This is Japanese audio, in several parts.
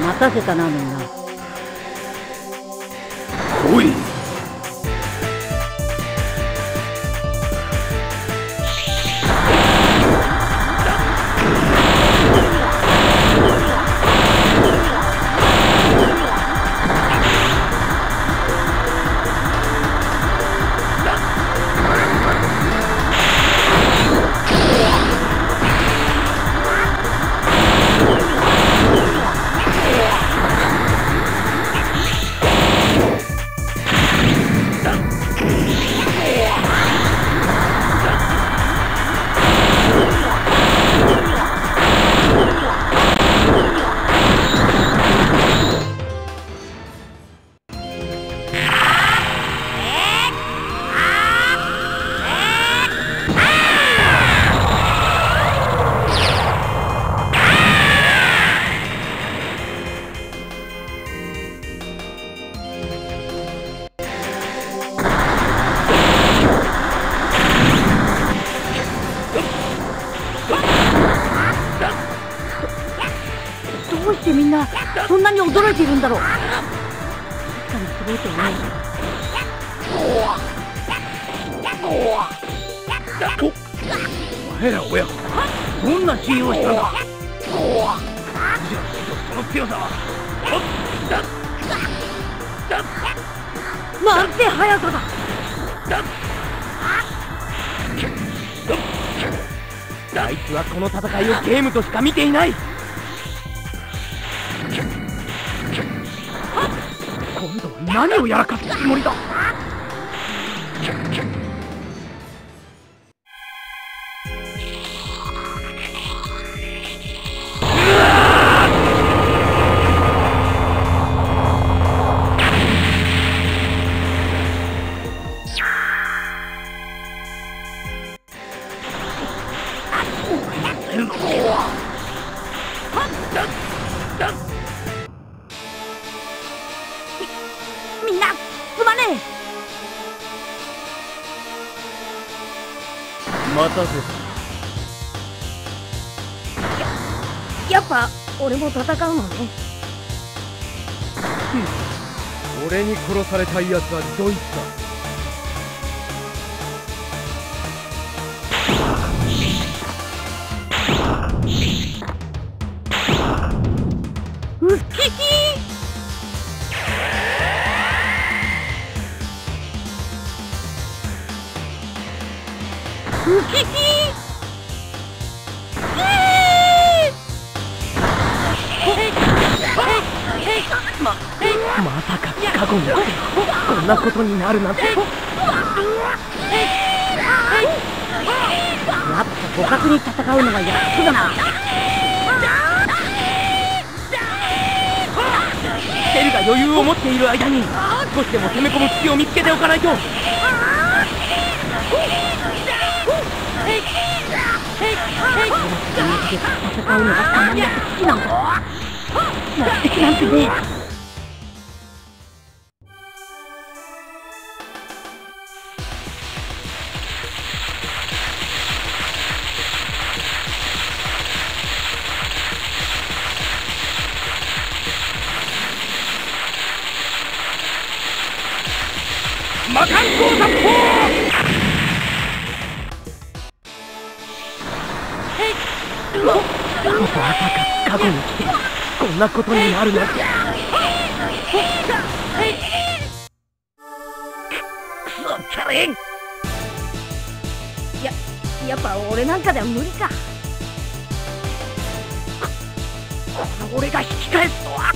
待たせたなみんな。 おい。 どうしてみんなそんなに驚いているんだろう。確かにすごいと思う。 お前ら親子、どんな信用したんだ。その強さは。 なんて速さだ。 あいつはこの戦いをゲームとしか見ていない。今度は何をやらかすつもりだ。 みんなすまねえ。待たせた。 やっぱ俺も戦うのね。 俺に殺されたいやつはどいつだ。 うっひひ。うひひ。 まさか過去にこんなことになるなんて。やっぱ互角に戦うのがやっとだな。 テルが余裕を持っている間に少しでも攻め込む隙を見つけておかないと。 この戦うのがたまにやって好きなんだ。目的なんてねえ。 魔漢光殺法。まさか過去に来てこんなことになるなんて。クソチャレン。 やっぱ俺なんかでは無理か。 この俺が引き返すとは。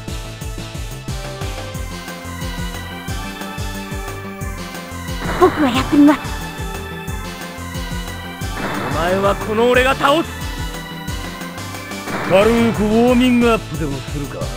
僕がやってみます。 お前はこの俺が倒す。軽くウォーミングアップでもするか。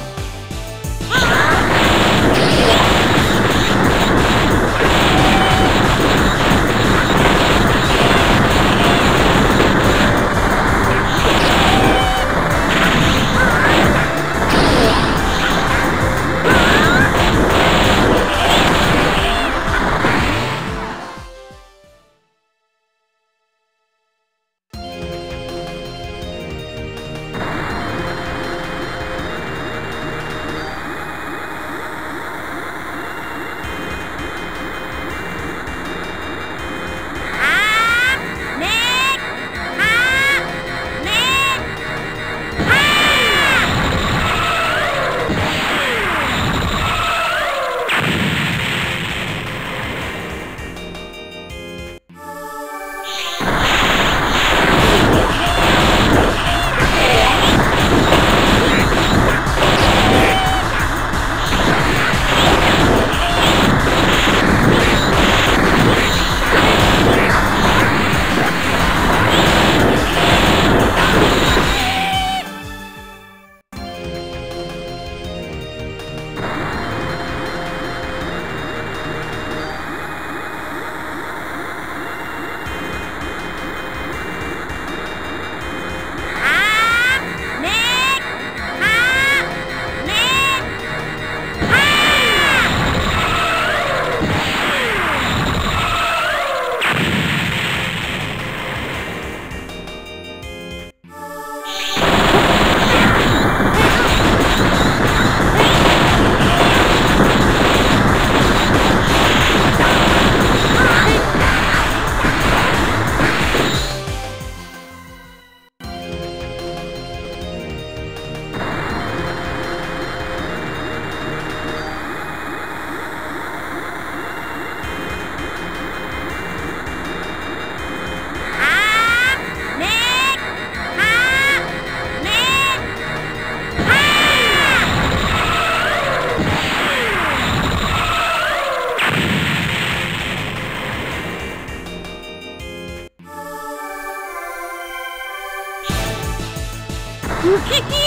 ウキキ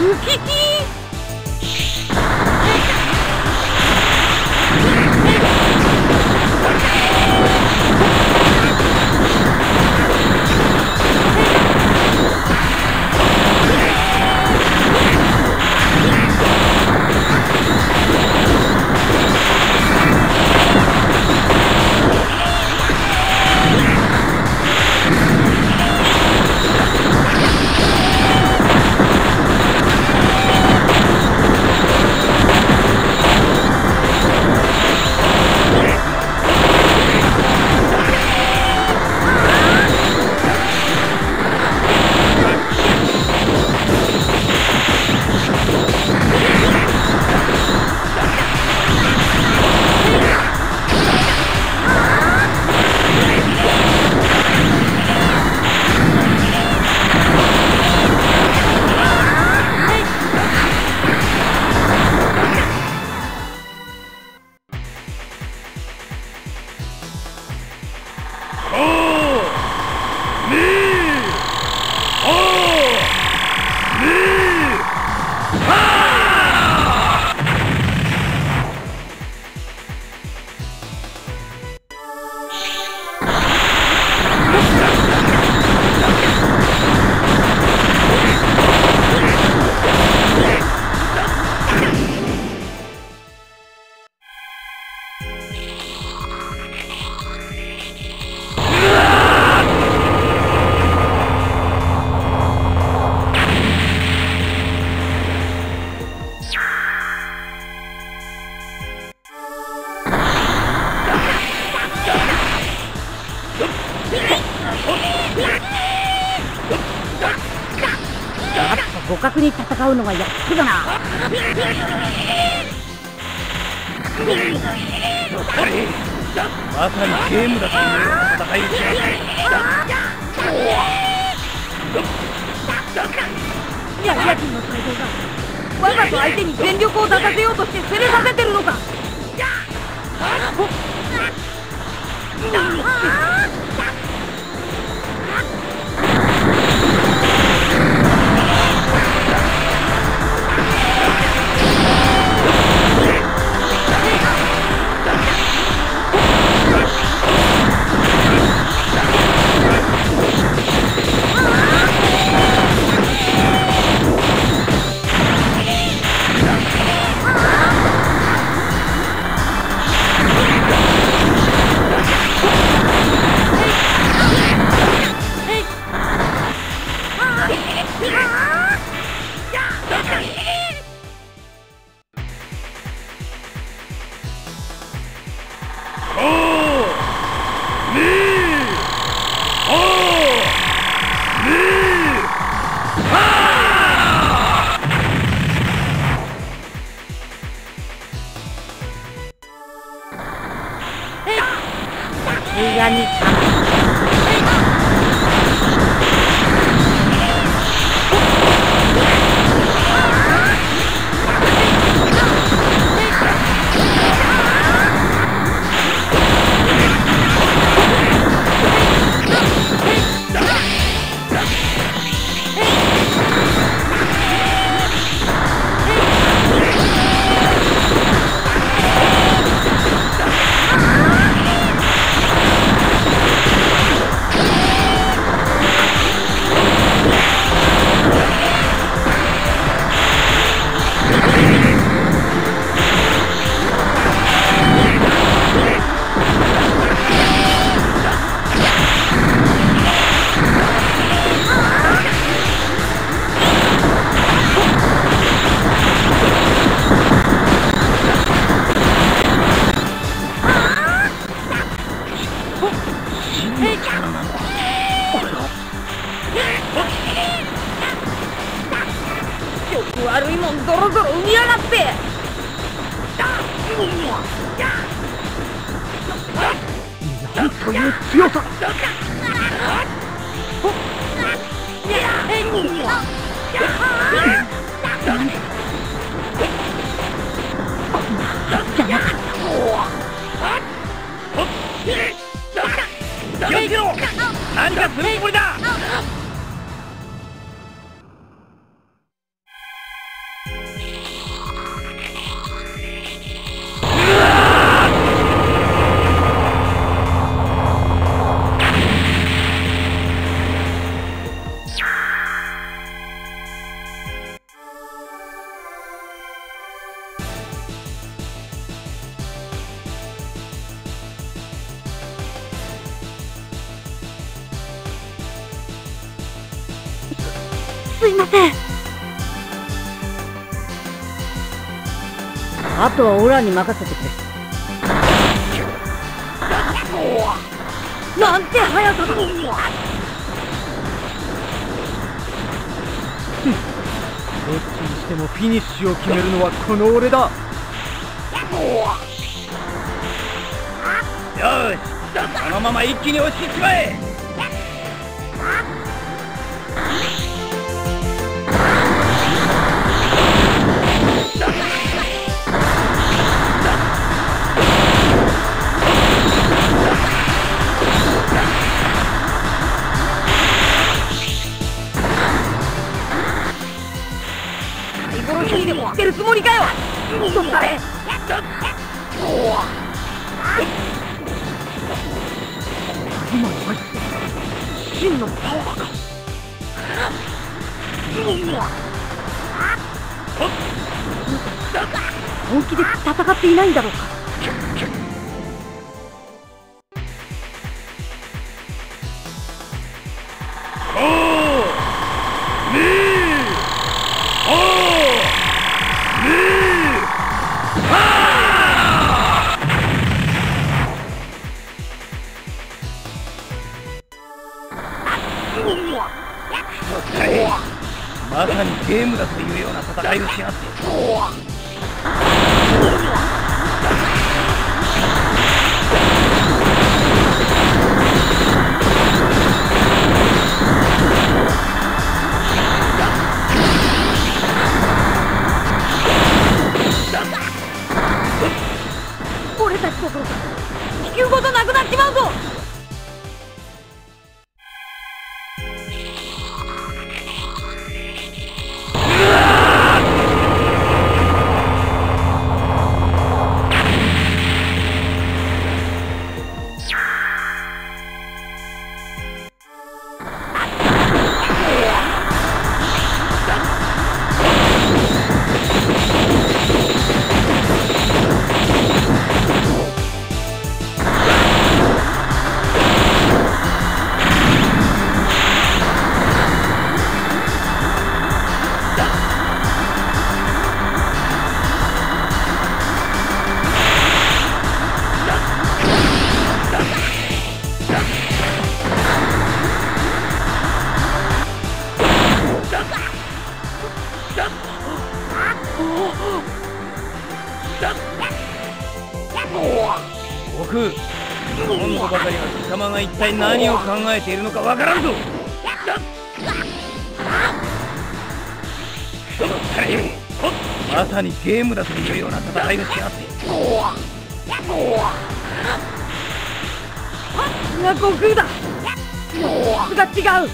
キキ互角に戦うのがやっとだな。 まさにゲームだという戦い打ちヤギヤ人の大砲がわざと相手に全力を出させようとして攻めさせてるのか。 屋に悪いもんドロドロ生みやがって。 なんという強さ。やめろ。何かするつもりだ。 すいません。あとはオラに任せてくれ。なんて速さだ。どっちにしてもフィニッシュを決めるのはこの俺だ。よし、このまま一気に押してしまえ。 最後の日でもしてるつもりかよ。どっかれ。今の入って真のパワーか。本気で戦っていないんだろうか。 まさにゲームだというような戦いをしやがって。 俺たちどころか地球ごとなくなっちまうぞ。 僕、今度ばかりは貴様が一体何を考えているのかわからんぞ。まさにゲームだというような戦いをしやがって。 が悟空だ。質が違う。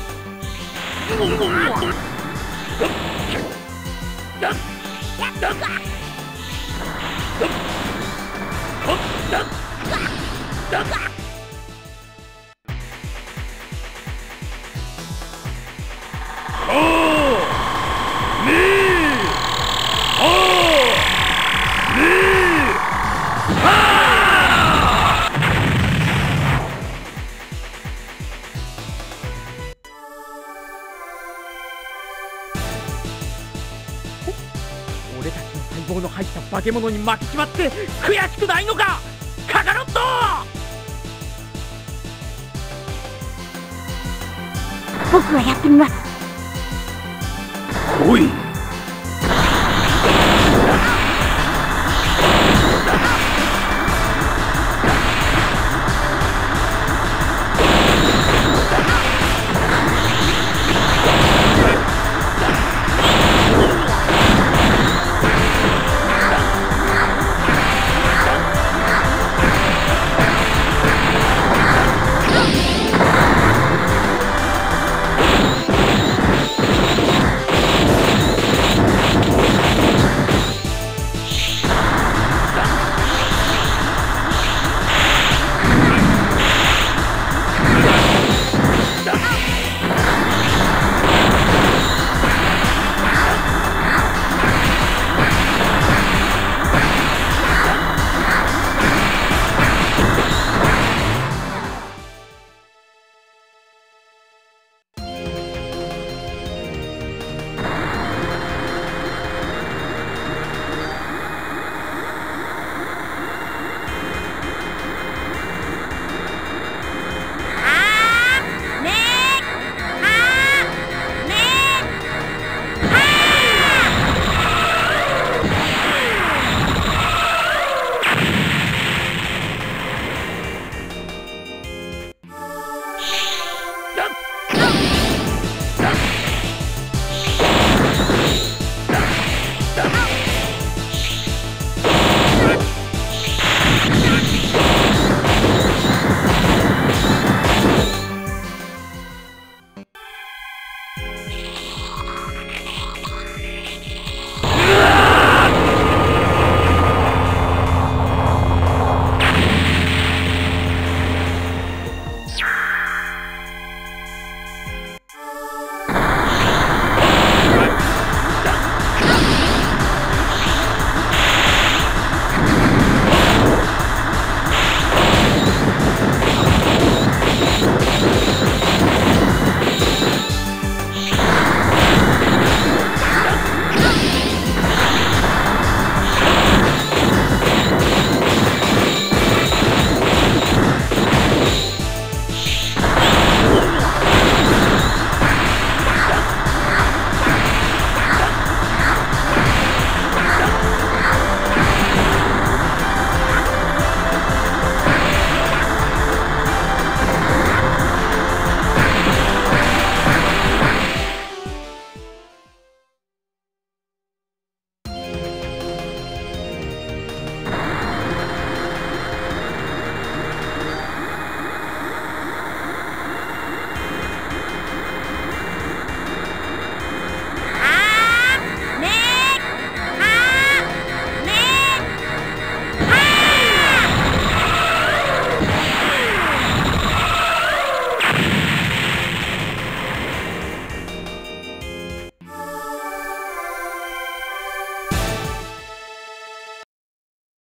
俺たちの細胞の入った化け物に負けちまって悔しくないのか、カカロット。 僕がやってみます。 おい。